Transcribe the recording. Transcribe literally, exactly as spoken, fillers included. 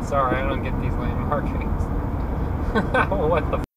Sorry, I don't get these lame markings. What the